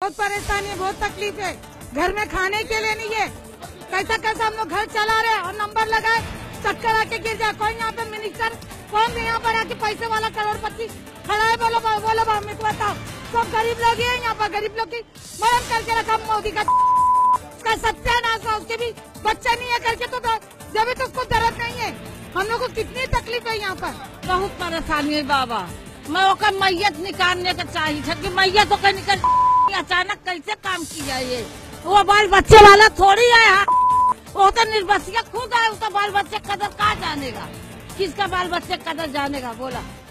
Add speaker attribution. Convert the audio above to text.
Speaker 1: बहुत परेशानी है, बहुत तकलीफ है। घर में खाने के लिए नहीं है। कैसा कैसा हम लोग घर चला रहे हैं और नंबर लगाए, चक्कर आके गिर जाए। कौन यहाँ पे मिनिस्टर, कौन भी यहाँ पर आके पैसे वाला करोड़पति खड़ा है? बोलो हमें तो बताओ। सब गरीब लोग ही है यहाँ पर, गरीब लोग की मदद करके रखा मोदी का सत्यानाश है। उसके भी बच्चा नहीं है करके तो जब तो उसको दर्द नहीं है। हम लोग को कितनी तकलीफ है यहाँ पर,
Speaker 2: बहुत परेशानी है बाबा। मैं ओका मैयत निकालने का चाहिए कि मैयत होकर निकल, अचानक कैसे काम किया ये? वो बाल बच्चे वाला थोड़ी है, वो तो निर्बसिया खुद है। उसका बाल बच्चे कदर कहाँ जानेगा? किसका बाल बच्चे कदर जानेगा बोला?